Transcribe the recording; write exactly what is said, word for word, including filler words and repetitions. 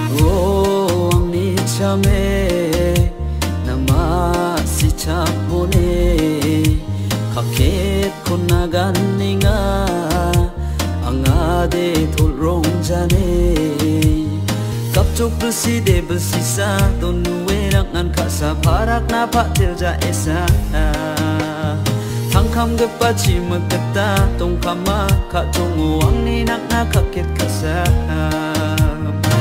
Oh ang ni chame nama si chapone kaket konagan ninga angade thulrong jane kapchok besi de besi sa tonu werang an kasa parak na patil ja esa thangkham gepa chi magta tongkhama kha tongu ang ni nak na kaket kasa